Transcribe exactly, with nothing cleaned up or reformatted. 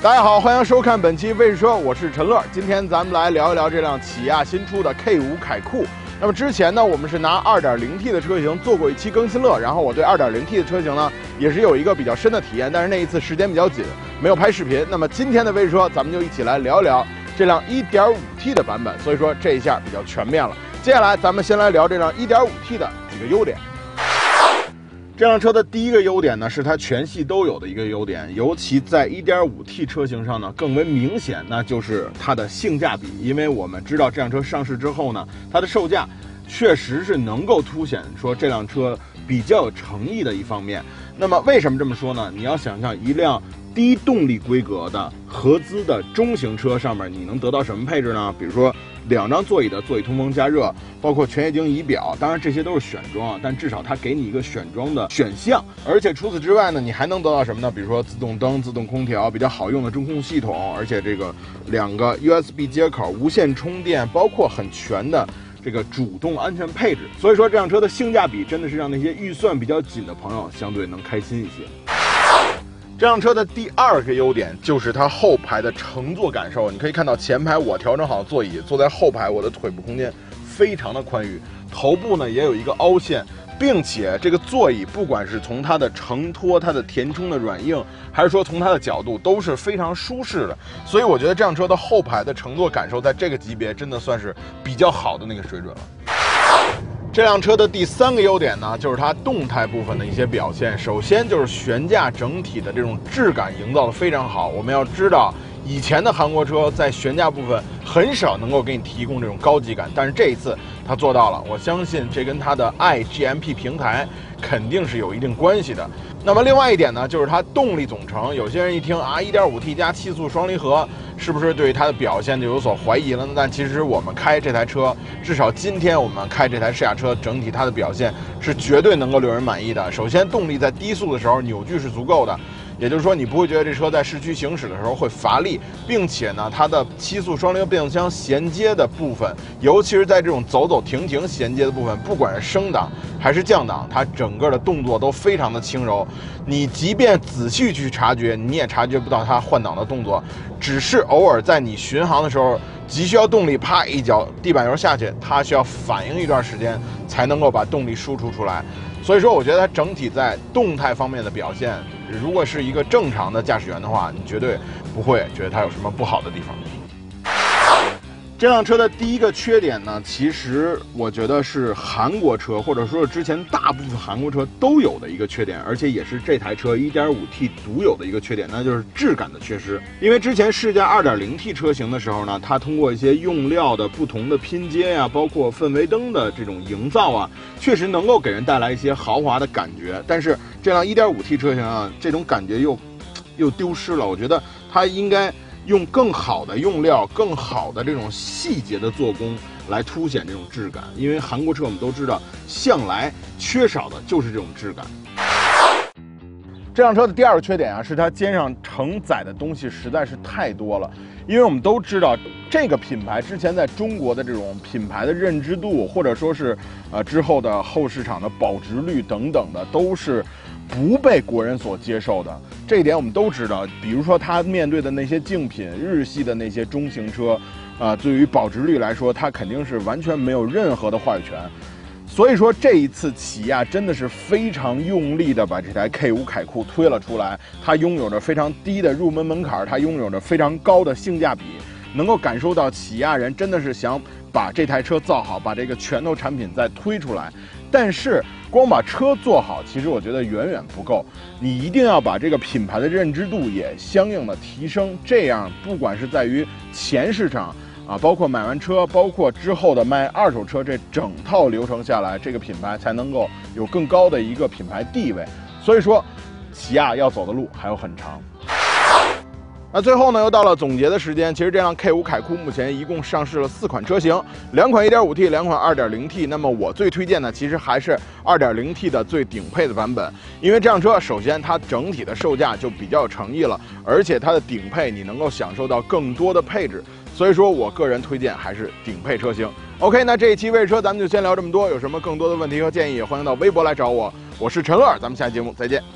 大家好，欢迎收看本期卫视车，我是陈乐。今天咱们来聊一聊这辆起亚新出的 K 五 凯酷。那么之前呢，我们是拿 二点零 T 的车型做过一期更新乐，然后我对 二点零 T 的车型呢也是有一个比较深的体验，但是那一次时间比较紧，没有拍视频。那么今天的卫视车，咱们就一起来聊一聊这辆 一点五 T 的版本，所以说这一下比较全面了。接下来咱们先来聊这辆 一点五 T 的几个优点。这辆车的第一个优点呢，是它全系都有的一个优点，尤其在 一点五 T 车型上呢更为明显，那就是它的性价比。因为我们知道这辆车上市之后呢，它的售价确实是能够凸显说这辆车比较有诚意的一方面。那么为什么这么说呢？你要想象一辆低动力规格的合资的中型车上面，你能得到什么配置呢？比如说两张座椅的座椅通风加热，包括全液晶仪表，当然这些都是选装，但至少它给你一个选装的选项。而且除此之外呢，你还能得到什么呢？比如说自动灯、自动空调，比较好用的中控系统，而且这个两个 U S B 接口、无线充电，包括很全的这个主动安全配置。所以说这辆车的性价比真的是让那些预算比较紧的朋友相对能开心一些。这辆车的第二个优点就是它后排的乘坐感受。你可以看到前排我调整好座椅，坐在后排我的腿部空间非常的宽裕，头部呢也有一个凹陷，并且这个座椅不管是从它的承托、它的填充的软硬，还是说从它的角度，都是非常舒适的。所以我觉得这辆车的后排的乘坐感受在这个级别真的算是比较好的那个水准了。这辆车的第三个优点呢，就是它动态部分的一些表现。首先就是悬架整体的这种质感营造的非常好。我们要知道，以前的韩国车在悬架部分很少能够给你提供这种高级感，但是这一次它做到了。我相信这跟它的 i G M P 平台肯定是有一定关系的。那么另外一点呢，就是它动力总成。有些人一听啊 一点五 T 加七速双离合，是不是对它的表现就有所怀疑了呢？但其实我们开这台车，至少今天我们开这台试驾车，整体它的表现是绝对能够令人满意的。首先，动力在低速的时候扭矩是足够的，也就是说你不会觉得这车在市区行驶的时候会乏力，并且呢，它的七速双离合变速箱衔接的部分，尤其是在这种走走停停衔接的部分，不管是升档还是降档，它整个的动作都非常的轻柔。你即便仔细去察觉，你也察觉不到它换挡的动作，只是偶尔在你巡航的时候急需要动力，啪一脚地板油下去，它需要反应一段时间才能够把动力输出出来。所以说我觉得它整体在动态方面的表现，如果是一个正常的驾驶员的话，你绝对不会觉得它有什么不好的地方。这辆车的第一个缺点呢，其实我觉得是韩国车，或者说是之前大部分韩国车都有的一个缺点，而且也是这台车 一点五 T 独有的一个缺点，那就是质感的缺失。因为之前试驾 二点零 T 车型的时候呢，它通过一些用料的不同的拼接呀、啊，包括氛围灯的这种营造啊，确实能够给人带来一些豪华的感觉。但是这辆 一点五 T 车型啊，这种感觉又又丢失了。我觉得它应该用更好的用料、更好的这种细节的做工来凸显这种质感，因为韩国车我们都知道，向来缺少的就是这种质感。这辆车的第二个缺点啊，是它肩上承载的东西实在是太多了。因为我们都知道，这个品牌之前在中国的这种品牌的认知度，或者说是呃之后的后市场的保值率等等的，都是不被国人所接受的。这一点我们都知道。比如说它面对的那些竞品，日系的那些中型车，啊、呃，对于保值率来说，它肯定是完全没有任何的话语权。所以说这一次起亚真的是非常用力的把这台 K 五 凯酷推了出来。它拥有着非常低的入门门槛，它拥有着非常高的性价比，能够感受到起亚人真的是想把这台车造好，把这个拳头产品再推出来。但是光把车做好，其实我觉得远远不够，你一定要把这个品牌的认知度也相应的提升，这样不管是在于前市场啊，包括买完车，包括之后的卖二手车，这整套流程下来，这个品牌才能够有更高的一个品牌地位。所以说，起亚要走的路还有很长。那最后呢，又到了总结的时间。其实这辆 K 五 凯酷目前一共上市了四款车型，两款 一点五 T， 两款 二点零 T。那么我最推荐的其实还是 二点零 T 的最顶配的版本，因为这辆车首先它整体的售价就比较有诚意了，而且它的顶配你能够享受到更多的配置。所以说我个人推荐还是顶配车型。OK， 那这一期卫视车咱们就先聊这么多，有什么更多的问题和建议，欢迎到微博来找我。我是陈乐，咱们下期节目再见。